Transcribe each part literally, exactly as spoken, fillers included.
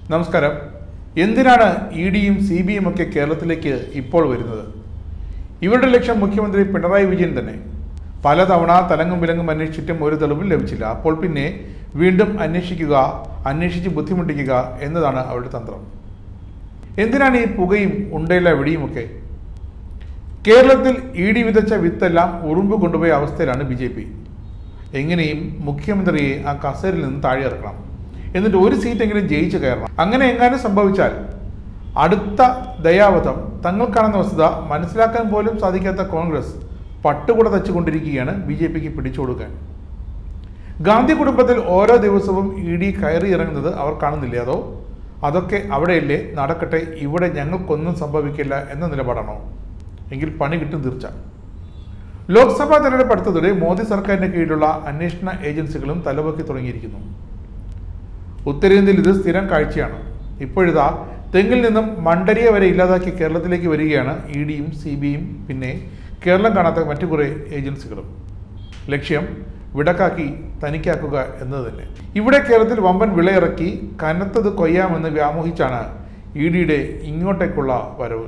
നമസ്കാരം. എന്തിനാണ് ഇ ഡിയും സി ബി ഐയും ഒക്കെ കേരളത്തിലേക്ക് ഇപ്പോൾ വരുന്നത്? ഇവരുടെ ലക്ഷ്യം മുഖ്യമന്ത്രി പിണറായി വിജയൻ തന്നെ. പലതവണ തലങ്ങും വിലങ്ങും അന്വേഷിച്ചിട്ടും ഒരു തെളിവും ലഭിച്ചില്ല. അപ്പോൾ പിന്നെ വീണ്ടും അന്വേഷിക്കുക, അന്വേഷിച്ച് ബുദ്ധിമുട്ടിക്കുക എന്നതാണ് അവരുടെ തന്ത്രം. എന്തിനാണ് ഈ പുകയും ഉണ്ടയില്ല വെടിയുമൊക്കെ? കേരളത്തിൽ ഇ ഡി വിതച്ച വിത്തെല്ലാം ഉറുമ്പ് കൊണ്ടുപോയ അവസ്ഥയിലാണ് ബി ജെ പി. എങ്ങനെയും മുഖ്യമന്ത്രിയെ ആ കസേരയിൽ നിന്ന് താഴെ ഇറക്കണം, എന്നിട്ട് ഒരു സീറ്റെങ്കിലും ജയിച്ചു കയറണം. അങ്ങനെ എങ്ങാനും സംഭവിച്ചാൽ അടുത്ത ദയാവധം തങ്ങൾ കാണുന്ന വസ്തുത മനസ്സിലാക്കാൻ പോലും സാധിക്കാത്ത കോൺഗ്രസ് പട്ടുകൂടെ തച്ചുകൊണ്ടിരിക്കുകയാണ് ബി ജെ പിക്ക് പിടിച്ചു കൊടുക്കാൻ. ഗാന്ധി കുടുംബത്തിൽ ഓരോ ദിവസവും ഇ ഡി കയറി ഇറങ്ങുന്നത് അവർ കാണുന്നില്ലേ? അതോ അതൊക്കെ അവിടെയല്ലേ, നടക്കട്ടെ, ഇവിടെ ഞങ്ങൾക്കൊന്നും സംഭവിക്കില്ല എന്ന നിലപാടാണോ? എങ്കിൽ പണി കിട്ടും തീർച്ച. ലോക്സഭാ തെരഞ്ഞെടുപ്പ് അടുത്തതോടെ മോദി സർക്കാരിൻ്റെ കീഴിലുള്ള അന്വേഷണ ഏജൻസികളും തലപൊക്കി തുടങ്ങിയിരിക്കുന്നു. ഉത്തരേന്ത്യയിൽ ഇത് സ്ഥിരം കാഴ്ചയാണ്. ഇപ്പോഴിതാ തെങ്ങിൽ നിന്നും മണ്ടരിയെ വരെ ഇല്ലാതാക്കി കേരളത്തിലേക്ക് വരികയാണ് ഇ ഡിയും സി ബി ഐയും പിന്നെ കേരളം കാണാത്ത മറ്റു കുറേ ഏജൻസികളും. ലക്ഷ്യം വിടക്കാക്കി തനിക്കാക്കുക എന്നത് തന്നെ. ഇവിടെ കേരളത്തിൽ വമ്പൻ വിളയിറക്കി കനത്തത് കൊയ്യാമെന്ന് വ്യാമോഹിച്ചാണ് ഇ ഡിയുടെ ഇങ്ങോട്ടേക്കുള്ള വരവ്.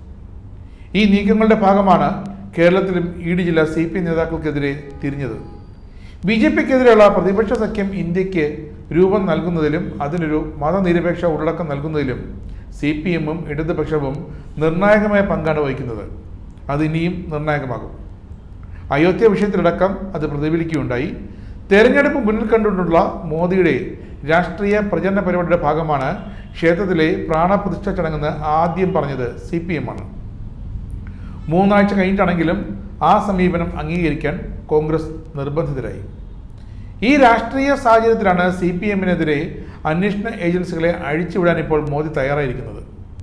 ഈ നീക്കങ്ങളുടെ ഭാഗമാണ് കേരളത്തിലും ഇ ഡി ജില്ലാ സി പി നേതാക്കൾക്കെതിരെ തിരിഞ്ഞത്. ബി ജെ പിക്കെതിരെയുള്ള പ്രതിപക്ഷ സഖ്യം ഇന്ത്യക്ക് രൂപം നൽകുന്നതിലും അതിനൊരു മതനിരപേക്ഷ ഉള്ളടക്കം നൽകുന്നതിലും സി പി എമ്മും ഇടതുപക്ഷവും നിർണായകമായ പങ്കാണ് വഹിക്കുന്നത്. അതിനിയും നിർണായകമാകും. അയോധ്യ വിഷയത്തിലടക്കം അത് പ്രതിഫലിക്കുകയുണ്ടായി. തെരഞ്ഞെടുപ്പ് മുന്നിൽ കണ്ടുകൊണ്ടുള്ള മോദിയുടെ രാഷ്ട്രീയ പ്രചരണ പരിപാടിയുടെ ഭാഗമാണ് ക്ഷേത്രത്തിലെ പ്രാണപ്രതിഷ്ഠ ചടങ്ങെന്ന് ആദ്യം പറഞ്ഞത് സി പി എം ആണ്. മൂന്നാഴ്ച കഴിഞ്ഞിട്ടാണെങ്കിലും ആ സമീപനം അംഗീകരിക്കാൻ കോൺഗ്രസ് നിർബന്ധിതരായി. ഈ രാഷ്ട്രീയ സാഹചര്യത്തിലാണ് സി പി എമ്മിനെതിരെ അന്വേഷണ ഏജൻസികളെ അഴിച്ചുവിടാൻ ഇപ്പോൾ മോദി തയ്യാറായിരിക്കുന്നത്.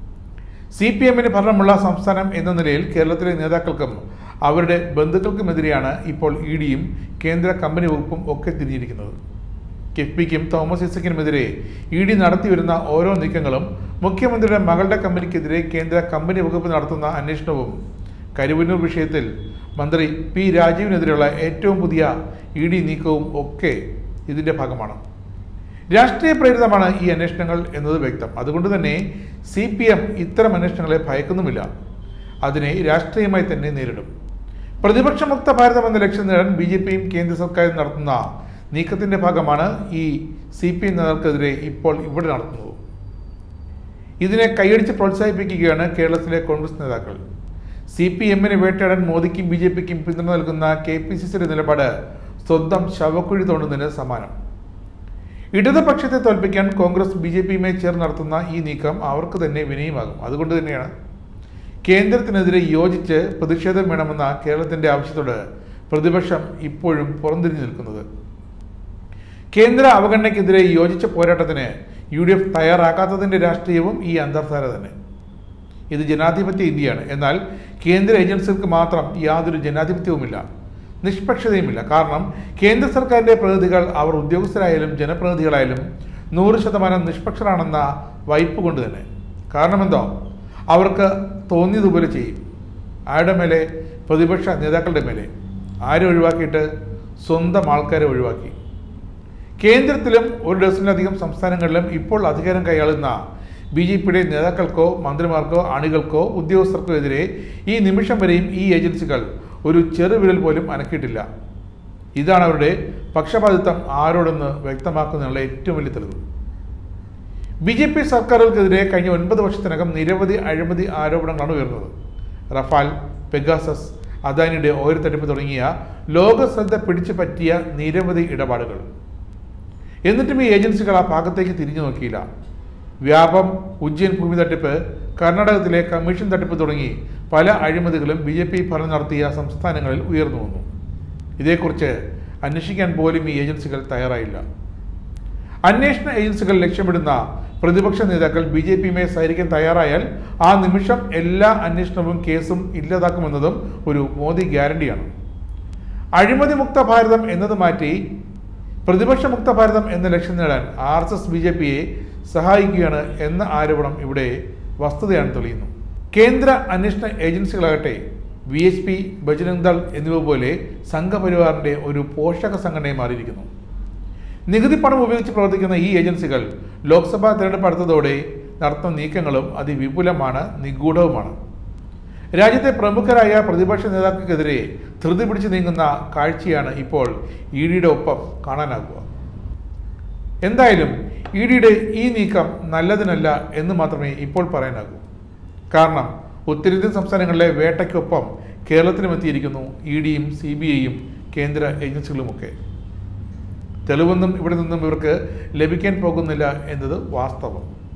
സി പി എമ്മിന് ഭരണമുള്ള സംസ്ഥാനം എന്ന നിലയിൽ കേരളത്തിലെ നേതാക്കൾക്കും അവരുടെ ബന്ധുക്കൾക്കുമെതിരെയാണ് ഇപ്പോൾ ഇ ഡിയും കേന്ദ്ര കമ്പനി വകുപ്പും ഒക്കെ തിരിഞ്ഞിരിക്കുന്നത്. കിഫ്ബിക്കും തോമസ് ഐസക്കിനുമെതിരെ ഇ ഡി നടത്തിവരുന്ന ഓരോ നീക്കങ്ങളും, മുഖ്യമന്ത്രിയുടെ മകളുടെ കമ്പനിക്കെതിരെ കേന്ദ്ര കമ്പനി വകുപ്പ് നടത്തുന്ന അന്വേഷണവും, കരുവന്നൂർ വിഷയത്തിൽ മന്ത്രി പി രാജീവിനെതിരെയുള്ള ഏറ്റവും പുതിയ ഇ ഡി നീക്കവും ഒക്കെ ഇതിൻ്റെ ഭാഗമാണ്. രാഷ്ട്രീയ പ്രേരിതമാണ് ഈ അന്വേഷണങ്ങൾ എന്നത് വ്യക്തം. അതുകൊണ്ട് തന്നെ സി പി എം ഇത്തരം അന്വേഷണങ്ങളെ ഭയക്കുന്നുമില്ല. അതിനെ രാഷ്ട്രീയമായി തന്നെ നേരിടും. പ്രതിപക്ഷമുക്ത ഭാരതം എന്ന ലക്ഷ്യം നേടാൻ ബി ജെ പിയും കേന്ദ്ര സർക്കാരും നടത്തുന്ന നീക്കത്തിൻ്റെ ഭാഗമാണ് ഈ സി പി എം നേതാക്കൾക്കെതിരെ ഇപ്പോൾ ഇവിടെ നടത്തുന്നത്. ഇതിനെ കൈയടിച്ച് പ്രോത്സാഹിപ്പിക്കുകയാണ് കേരളത്തിലെ കോൺഗ്രസ് നേതാക്കൾ. സി പി എമ്മിനെ വേട്ടയാടാൻ മോദിക്കും ബി ജെ പിക്കും പിന്തുണ നൽകുന്ന കെ പി സി സിയുടെ നിലപാട് സ്വന്തം ശവക്കുഴി തോണ്ടുന്നതിന് സമാനം. ഇടതുപക്ഷത്തെ തോൽപ്പിക്കാൻ കോൺഗ്രസ് ബി ജെ പിയുമായി ചേർന്ന് നടത്തുന്ന ഈ നീക്കം അവർക്ക് തന്നെ വിനയമാകും. അതുകൊണ്ട് തന്നെയാണ് കേന്ദ്രത്തിനെതിരെ യോജിച്ച് പ്രതിഷേധം വേണമെന്ന കേരളത്തിൻ്റെ ആവശ്യത്തോട് പ്രതിപക്ഷം ഇപ്പോഴും പുറംതിരിഞ്ഞു നിൽക്കുന്നത്. കേന്ദ്ര അവഗണനയ്ക്കെതിരെ യോജിച്ച പോരാട്ടത്തിന് യു ഡി എഫ് തയ്യാറാക്കാത്തതിൻ്റെ രാഷ്ട്രീയവും ഈ അന്തർധാര തന്നെ. ഇത് ജനാധിപത്യ ഇന്ത്യയാണ്. എന്നാൽ കേന്ദ്ര ഏജൻസികൾക്ക് മാത്രം യാതൊരു ജനാധിപത്യവുമില്ല, നിഷ്പക്ഷതയുമില്ല. കാരണം കേന്ദ്ര സർക്കാരിൻ്റെ പ്രതിനിധികൾ, അവർ ഉദ്യോഗസ്ഥരായാലും ജനപ്രതിനിധികളായാലും നൂറ് ശതമാനം നിഷ്പക്ഷരാണെന്ന വൈപ്പ് കൊണ്ട് തന്നെ. കാരണം എന്തോ, അവർക്ക് തോന്നിയതുപോലെ ചെയ്യും. ആരുടെ മേലെ? പ്രതിപക്ഷ നേതാക്കളുടെ മേലെ. ആരെ ഒഴിവാക്കിയിട്ട്? സ്വന്തം ആൾക്കാരെ ഒഴിവാക്കി. കേന്ദ്രത്തിലും ഒരു ഡസനിലധികം സംസ്ഥാനങ്ങളിലും ഇപ്പോൾ അധികാരം കൈയാളുന്ന ബി ജെ പിയുടെ നേതാക്കൾക്കോ മന്ത്രിമാർക്കോ അണികൾക്കോ ഉദ്യോഗസ്ഥർക്കോ എതിരെ ഈ നിമിഷം വരെയും ഈ ഏജൻസികൾ ഒരു ചെറുവിരൽ പോലും അനക്കിയിട്ടില്ല. ഇതാണ് അവരുടെ പക്ഷപാതിത്വം ആരോടെന്ന് വ്യക്തമാക്കുന്നതിനുള്ള ഏറ്റവും വലിയ തെളിവ്. ബി ജെ പി സർക്കാരുകൾക്കെതിരെ കഴിഞ്ഞ ഒൻപത് വർഷത്തിനകം നിരവധി അഴിമതി ആരോപണങ്ങളാണ് ഉയർന്നത്. റഫാൽ, പെഗാസസ്, അദാനിയുടെ ഓയിൽ തട്ടിപ്പ് തുടങ്ങിയ ലോകശ്രദ്ധ പിടിച്ചു പറ്റിയ നിരവധി ഇടപാടുകൾ. എന്നിട്ടും ഈ ഏജൻസികൾ ആ ഭാഗത്തേക്ക് തിരിഞ്ഞു നോക്കിയില്ല. വ്യാപം, ഉജ്ജയിൻ ഭൂമി തട്ടിപ്പ്, കർണാടകത്തിലെ കമ്മീഷൻ തട്ടിപ്പ് തുടങ്ങി പല അഴിമതികളും ബി ജെ പി ഭരണം നടത്തിയ സംസ്ഥാനങ്ങളിൽ ഉയർന്നു വന്നു. ഇതേക്കുറിച്ച് അന്വേഷിക്കാൻ പോലും ഈ ഏജൻസികൾ തയ്യാറായില്ല. അന്വേഷണ ഏജൻസികൾ ലക്ഷ്യമിടുന്ന പ്രതിപക്ഷ നേതാക്കൾ ബി ജെ പിയുമായി സഹകരിക്കാൻ തയ്യാറായാൽ ആ നിമിഷം എല്ലാ അന്വേഷണവും കേസും ഇല്ലാതാക്കുമെന്നതും ഒരു മോദി ഗ്യാരണ്ടിയാണ്. അഴിമതി മുക്ത ഭാരതം എന്നത് മാറ്റി പ്രതിപക്ഷമുക്ത ഭാരതം എന്ന ലക്ഷ്യം നേടാൻ R S S B J പിയെ സഹായിക്കുകയാണ് എന്ന ആരോപണം ഇവിടെ വസ്തുതയാണ് തെളിയുന്നു. കേന്ദ്ര അന്വേഷണ ഏജൻസികളാകട്ടെ V H P, Bajrang Dal എന്നിവ പോലെ സംഘപരിവാറിൻ്റെ ഒരു പോഷക സംഘടനയെ മാറിയിരിക്കുന്നു. നികുതി പണം ഉപയോഗിച്ച് പ്രവർത്തിക്കുന്ന ഈ ഏജൻസികൾ ലോക്സഭാ തെരഞ്ഞെടുപ്പ് അടുത്തതോടെ നടത്തുന്ന നീക്കങ്ങളും അതിവിപുലമാണ്, നിഗൂഢവുമാണ്. രാജ്യത്തെ പ്രമുഖരായ പ്രതിപക്ഷ നേതാക്കൾക്കെതിരെ ധൃതി പിടിച്ച് നീങ്ങുന്ന കാഴ്ചയാണ് ഇപ്പോൾ ഇ ഡിയുടെ ഒപ്പം കാണാനാകുക. എന്തായാലും ഇ ഡിയുടെ ഈ നീക്കം നല്ലതിനല്ല എന്ന് മാത്രമേ ഇപ്പോൾ പറയാനാകൂ. കാരണം ഉത്തരേന്ത്യൻ സംസ്ഥാനങ്ങളിലെ വേട്ടയ്ക്കൊപ്പം കേരളത്തിലും എത്തിയിരിക്കുന്നു ഇ ഡിയും സി ബി ഐയും കേന്ദ്ര ഏജൻസികളുമൊക്കെ. തെളിവൊന്നും ഇവിടെ നിന്നും ഇവർക്ക് ലഭിക്കാൻ പോകുന്നില്ല എന്നത് വാസ്തവം.